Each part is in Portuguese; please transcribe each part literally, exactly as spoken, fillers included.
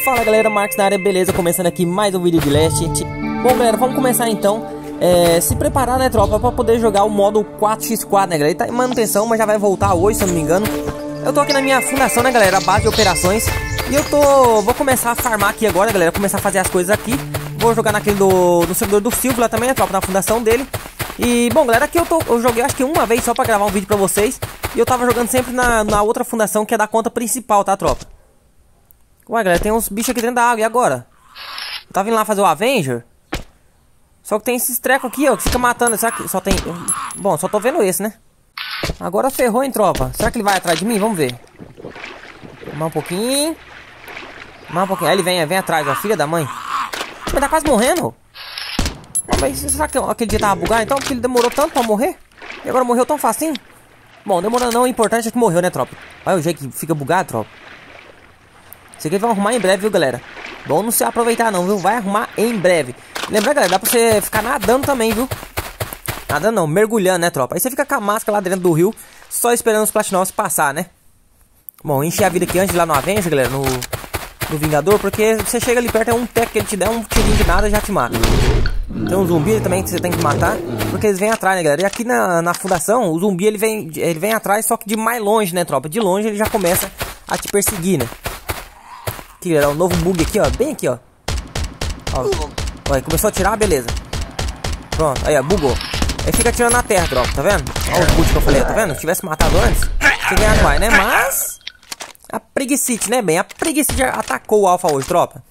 Fala galera, Marcos na área, beleza? Começando aqui mais um vídeo de Last. Bom galera, vamos começar então. é, Se preparar, né tropa, pra poder jogar o modo quatro por quatro, né galera? Ele tá em manutenção, mas já vai voltar hoje, se eu não me engano. Eu tô aqui na minha fundação, né galera, a base de operações. E eu tô... vou começar a farmar aqui agora, galera. Começar a fazer as coisas aqui. Vou jogar naquele do... no servidor do Silvio lá também, né tropa, na fundação dele. E, bom galera, aqui eu, tô... eu joguei acho que uma vez só pra gravar um vídeo pra vocês. E eu tava jogando sempre na, na outra fundação, que é da conta principal, tá tropa? Ué galera, tem uns bichos aqui dentro da água, e agora? Eu tava indo lá fazer o Avenger. Só que tem esses trecos aqui, ó, que fica matando. Será que só tem... Bom, só tô vendo esse, né? Agora ferrou, hein, tropa? Será que ele vai atrás de mim? Vamos ver. Mais um pouquinho. Mais um pouquinho. Aí ele vem, vem atrás, ó, filha da mãe. Mas tá quase morrendo. Mas será que aquele dia tava bugado então? Porque ele demorou tanto pra morrer? E agora morreu tão facinho? Bom, demorando não, o importante é que morreu, né, tropa? Olha o jeito que fica bugado, tropa. Isso aqui vai arrumar em breve, viu, galera? Bom não se aproveitar não, viu? Vai arrumar em breve. Lembra, galera, dá pra você ficar nadando também, viu? Nadando não, mergulhando, né, tropa? Aí você fica com a máscara lá dentro do rio, só esperando os platinovos passar, né? Bom, encher a vida aqui antes de ir lá no Avenger, galera, no, no Vingador, porque você chega ali perto, é um tec que ele te der, um tirinho de nada já te mata. Tem um zumbi também que você tem que matar, porque eles vêm atrás, né, galera? E aqui na, na fundação, o zumbi, ele vem, ele vem atrás, só que de mais longe, né, tropa? De longe ele já começa a te perseguir, né? Aqui, galera, um novo bug aqui, ó, bem aqui, ó. Ó, aí começou a tirar, beleza. Pronto, aí, ó, bugou. Aí fica atirando na terra, tropa, tá vendo? Olha os boots que eu falei, tá vendo? Se tivesse matado antes, tinha ganhado mais, né? Mas... a Preguicite, né, bem? A Preguicite atacou o Alpha hoje, tropa.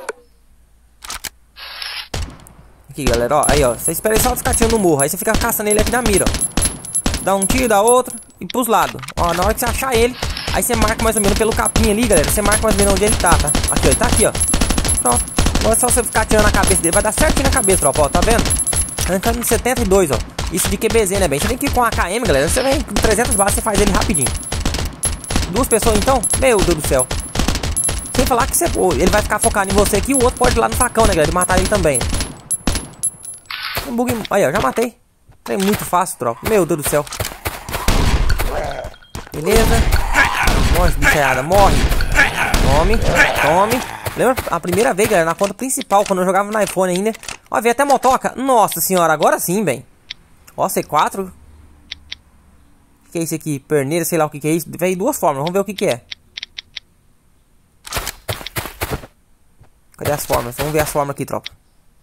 Aqui, galera, ó. Aí, ó. Você espera ele só ficar atirando no morro. Aí você fica caçando ele aqui na mira, ó. Dá um tiro, dá outro. E pros lados. Ó, na hora que você achar ele, aí você marca mais ou menos pelo capim ali, galera. Você marca mais ou menos onde ele tá, tá? Aqui, ó. Ele tá aqui, ó. Pronto. Agora é só você ficar atirando na cabeça dele. Vai dar certinho na cabeça, tropa, ó. Tá vendo? Arrancando em setenta e dois, ó. Isso de Q B Z, né, bem? Você vem aqui com a A K M, galera. Você vem com trezentas balas, você faz ele rapidinho. Duas pessoas, então? Meu Deus do céu. Sem falar que você... ele vai ficar focado em você aqui. E o outro pode ir lá no facão, né, galera? E matar ele também. Um bug... aí, ó. Já matei. É muito fácil, tropa. Meu Deus do céu. Beleza. Morre, bichaiada. Morre. Tome. Tome. Lembra a primeira vez, galera? Na conta principal, quando eu jogava no iPhone ainda. Ó, veio até motoca. Nossa senhora, agora sim, bem. Ó, C quatro. O que é isso aqui? Perneira, sei lá o que, que é isso. Veio duas formas, vamos ver o que, que é. Cadê as formas? Vamos ver as formas aqui, tropa.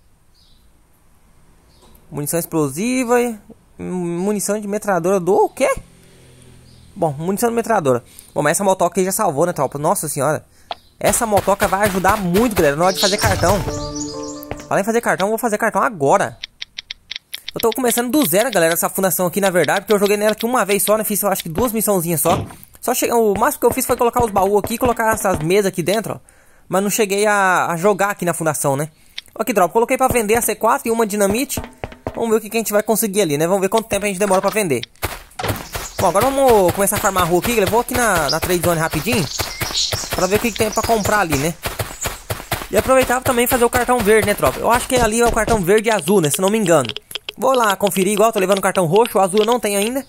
Munição explosiva. Munição de metralhadora do o quê? Bom, munição de metralhadora. Bom, mas essa motoca aí já salvou, né, tropa? Nossa senhora. Essa motoca vai ajudar muito, galera, na hora de fazer cartão. Além de fazer cartão, eu vou fazer cartão agora. Eu tô começando do zero, galera, essa fundação aqui, na verdade. Porque eu joguei nela aqui uma vez só, né? Fiz, eu acho que duas missãozinhas só. Só cheguei, o máximo que eu fiz foi colocar os baús aqui e colocar essas mesas aqui dentro, ó. Mas não cheguei a, a jogar aqui na fundação, né? Aqui, dropa, coloquei pra vender a C quatro e uma dinamite. Vamos ver o que, que a gente vai conseguir ali, né? Vamos ver quanto tempo a gente demora pra vender. Bom, agora vamos começar a farmar a rua aqui, galera. Vou aqui na, na trade zone rapidinho, pra ver o que, que tem pra comprar ali, né? E aproveitar também fazer o cartão verde, né, tropa? Eu acho que ali é o cartão verde e azul, né? Se não me engano. Vou lá conferir igual, tô levando o cartão roxo. O azul eu não tenho ainda.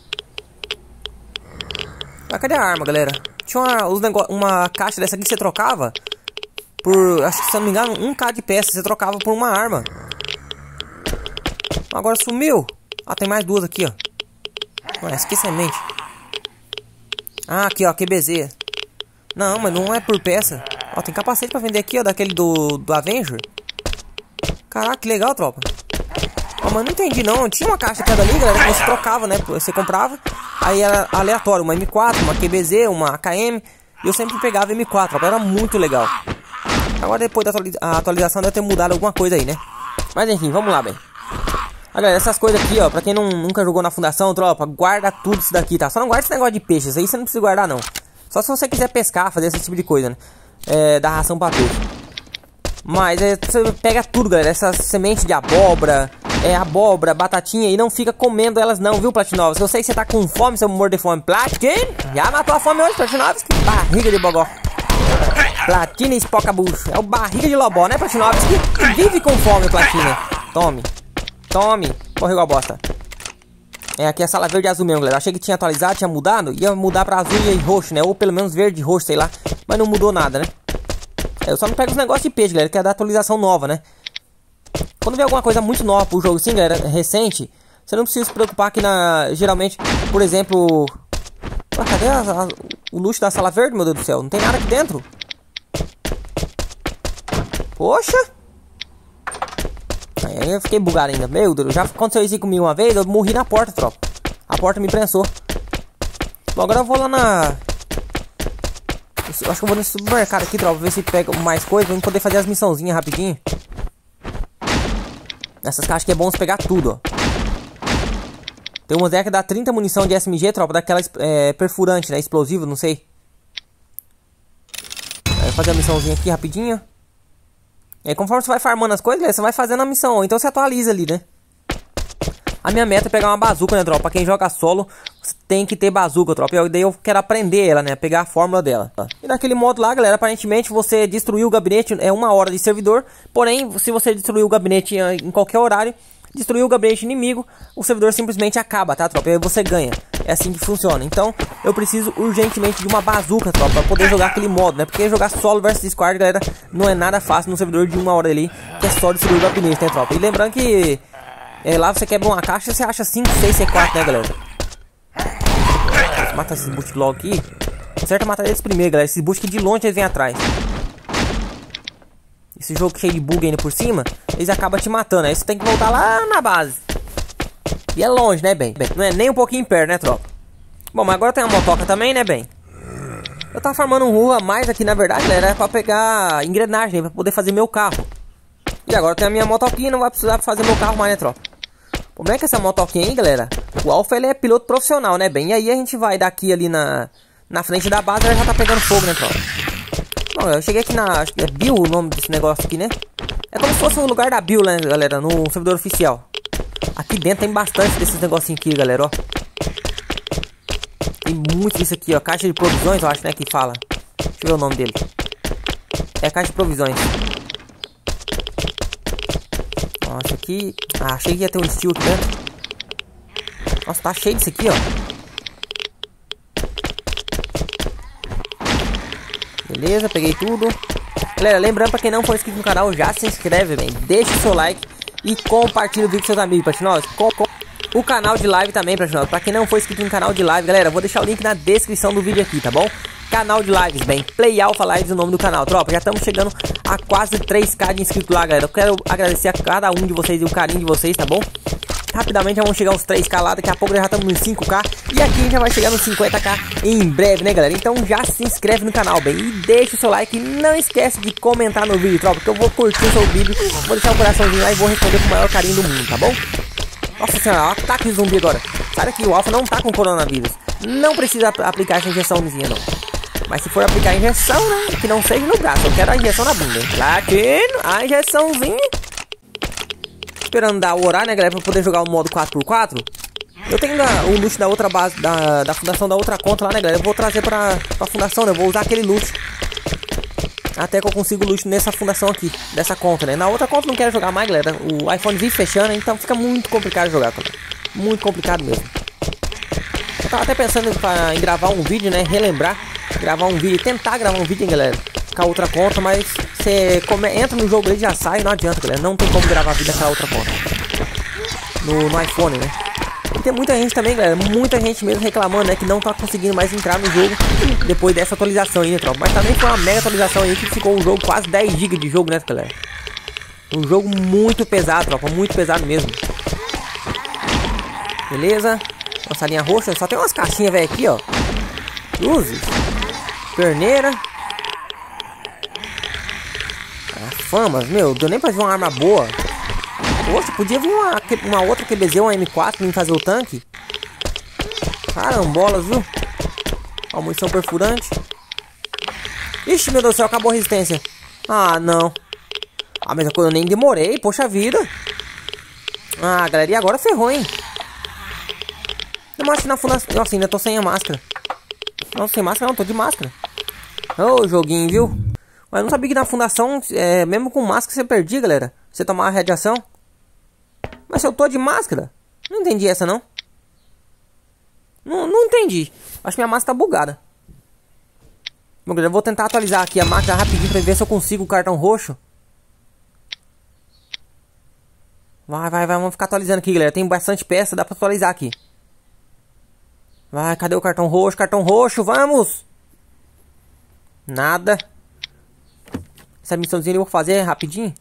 Ah, cadê a arma, galera? Tinha uma, os uma caixa dessa aqui que você trocava por, acho que se não me engano, um K de peça. Você trocava por uma arma. Agora sumiu. Ah, tem mais duas aqui, ó. Ué, essa aqui é semente. Ah, aqui, ó, Q B Z. Não, mas não é por peça. Ó, tem capacete pra vender aqui, ó, daquele do, do Avenger. Caraca, que legal, tropa. Ó, mas não entendi, não. Tinha uma caixa cada ali, galera, que você trocava, né? Você comprava, aí era aleatório. Uma M quatro, uma Q B Z, uma A K M. E eu sempre pegava M quatro, tropa. Era muito legal. Agora, depois da atualiza a atualização, deve ter mudado alguma coisa aí, né? Mas, enfim, vamos lá, bem. Ah, galera, essas coisas aqui, ó, pra quem não, nunca jogou na fundação, tropa, guarda tudo isso daqui, tá? Só não guarda esse negócio de peixe, isso aí você não precisa guardar, não. Só se você quiser pescar, fazer esse tipo de coisa, né? É, dar ração pra peixe. Mas é, você pega tudo, galera, essa semente de abóbora, é, abóbora, batatinha, e não fica comendo elas não, viu, Platinovski? Eu sei que você tá com fome, seu morder de fome. Platin, já matou a fome hoje, Platinovski? Barriga de bogó. Platina e espoca bucho. É o barriga de lobó, né, Platinovski? Vive com fome, Platina. Tome. Tome. Morreu igual bosta. É, aqui é a sala verde e azul mesmo, galera. Achei que tinha atualizado, tinha mudado. Ia mudar pra azul e roxo, né? Ou pelo menos verde e roxo, sei lá. Mas não mudou nada, né? Eu só não pego os negócios de peixe, galera, que é da atualização nova, né? Quando vem alguma coisa muito nova pro jogo assim, galera, recente, você não precisa se preocupar que na... Geralmente, por exemplo... Ah, cadê a, a, o luxo da sala verde, meu Deus do céu? Não tem nada aqui dentro. Poxa! Aí eu fiquei bugado ainda. Meu Deus, já aconteceu isso comigo uma vez, eu morri na porta, tropa. A porta me prensou. Bom, agora eu vou lá na... Eu acho que eu vou nesse supermercado aqui, tropa, ver se pega mais coisa, pra eu poder fazer as missãozinhas rapidinho. Nessas caixas que é bom você pegar tudo, ó. Tem uma ideia que dá trinta munição de S M G, tropa, daquela é, perfurante, né, explosivo, não sei. Aí eu vou fazer a missãozinha aqui rapidinho. E aí, conforme você vai farmando as coisas, você vai fazendo a missão, ou então você atualiza ali, né. A minha meta é pegar uma bazuca, né, tropa? Pra quem joga solo, você tem que ter bazuca, tropa. E daí eu quero aprender ela, né? Pegar a fórmula dela. Tá? E naquele modo lá, galera, aparentemente você destruiu o gabinete, é uma hora de servidor. Porém, se você destruir o gabinete em qualquer horário, destruir o gabinete inimigo, o servidor simplesmente acaba, tá, tropa? E aí você ganha. É assim que funciona. Então, eu preciso urgentemente de uma bazuca, tropa, pra poder jogar aquele modo, né? Porque jogar solo versus squad, galera, não é nada fácil num servidor de uma hora ali, que é só destruir o gabinete, né, tropa? E lembrando que... É, lá você quebra uma caixa, você acha cinco, seis, C quatro, né, galera? Mata esses boots logo aqui. Certo, matar eles primeiro, galera. Esses boots que de longe eles vêm atrás. Esse jogo cheio de bug ainda por cima, eles acabam te matando. Aí você tem que voltar lá na base. E é longe, né, bem? Não é nem um pouquinho perto, né, tropa? Bom, mas agora tem a motoca também, né, bem? Eu tava farmando um rua a mais aqui, na verdade, galera, é pra pegar engrenagem, pra poder fazer meu carro. E agora tem a minha motoquinha, não vai precisar fazer meu carro mais, né, tropa? O problema é que essa motoquinha aí, galera, o Alpha, ele é piloto profissional, né, bem? E aí a gente vai daqui ali na, na frente da base, ela já tá pegando fogo, né, tropa? Bom, eu cheguei aqui na... Acho que é Bill o nome desse negócio aqui, né? É como se fosse o lugar da Bill, né, galera, no servidor oficial. Aqui dentro tem bastante desses negocinhos aqui, galera, ó. Tem muito disso aqui, ó. Caixa de provisões, eu acho, né, que fala. Deixa eu ver o nome dele. É caixa de provisões. Nossa, aqui... Ah, achei que ia ter um steel aqui dentro. Nossa, tá cheio disso aqui, ó. Beleza, peguei tudo. Galera, lembrando, pra quem não for inscrito no canal, já se inscreve, bem. Deixa o seu like e compartilha o vídeo com seus amigos, Platinosos. Com, com... O canal de live também, Platinosos. Pra quem não for inscrito no canal de live, galera, vou deixar o link na descrição do vídeo aqui, tá bom? Canal de lives, bem, Play Alpha Lives, o nome do canal, tropa. Já estamos chegando a quase três K de inscritos lá, galera. Eu quero agradecer a cada um de vocês e o carinho de vocês, tá bom? Rapidamente já vamos chegar uns três K lá, daqui a pouco já estamos nos cinco K. E aqui já vai chegar nos cinquenta K em breve, né, galera? Então já se inscreve no canal, bem, e deixa o seu like. E não esquece de comentar no vídeo, tropa, porque eu vou curtir o seu vídeo, vou deixar um coraçãozinho lá e vou responder com o maior carinho do mundo, tá bom? Nossa senhora, ataque de zumbi agora. Sai daqui, o Alpha não tá com coronavírus. Não precisa aplicar essa injeçãozinha, não. Mas se for aplicar a injeção, né, que não seja no braço, eu quero a injeção na bunda. Latino, a injeçãozinha. Esperando dar o horário, né, galera, pra poder jogar o modo quatro por quatro. Eu tenho a, o loot da outra base, da, da fundação da outra conta lá, né, galera. Eu vou trazer pra, pra fundação, né, eu vou usar aquele loot. Até que eu consigo loot nessa fundação aqui, dessa conta, né. Na outra conta eu não quero jogar mais, galera. O iPhone vive fechando, né, então fica muito complicado jogar, galera. Muito complicado mesmo. Eu tava até pensando pra, em gravar um vídeo, né, relembrar. Gravar um vídeo, tentar gravar um vídeo, hein, galera, com a outra conta, mas você come, entra no jogo e já sai, não adianta, galera, não tem como gravar vídeo com a outra conta no, no iPhone, né. E tem muita gente também, galera, muita gente mesmo reclamando, né, que não tá conseguindo mais entrar no jogo depois dessa atualização aí, né, tropa. Mas também foi uma mega atualização aí que ficou um jogo quase dez gigas de jogo, né, galera. Um jogo muito pesado, tropa, muito pesado mesmo. Beleza, nossa linha roxa, só tem umas caixinhas, velho, aqui, ó. Luzes. Perneira. Ah, famas, meu, deu nem pra ver uma arma boa. Poxa, podia vir uma, uma outra Q B Z, uma M quatro pra mim fazer o tanque. Carambolas, viu? Ó, munição perfurante. Ixi, meu Deus do céu, acabou a resistência. Ah, não. Ah, mas eu nem demorei, poxa vida. Ah, galera, e agora ferrou, hein? Eu acho que na fundação... Nossa, ainda tô sem a máscara. Não, sem máscara não, tô de máscara. Ô, joguinho, viu? Mas eu não sabia que na fundação, é, mesmo com máscara, você perdia, galera. Você tomar a radiação. Mas se eu tô de máscara, não entendi essa, não. Não, não entendi. Acho que minha máscara tá bugada. Bom, galera, eu vou tentar atualizar aqui a máquina rapidinho pra ver se eu consigo o cartão roxo. Vai, vai, vai, vamos ficar atualizando aqui, galera. Tem bastante peça, dá pra atualizar aqui. Vai, cadê o cartão roxo? Cartão roxo, vamos! Nada. Essa missãozinha eu vou fazer rapidinho.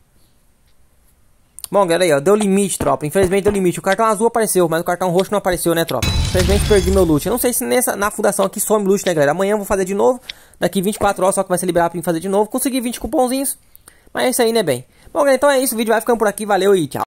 Bom, galera, aí, ó, deu limite, tropa. Infelizmente deu limite. O cartão azul apareceu, mas o cartão roxo não apareceu, né, tropa? Infelizmente perdi meu loot. Eu não sei se nessa, na fundação aqui some loot, né, galera? Amanhã eu vou fazer de novo. Daqui vinte e quatro horas só que vai ser liberado pra mim fazer de novo. Consegui vinte cupomzinhos. Mas é isso aí, né, bem? Bom, galera, então é isso. O vídeo vai ficando por aqui. Valeu e tchau.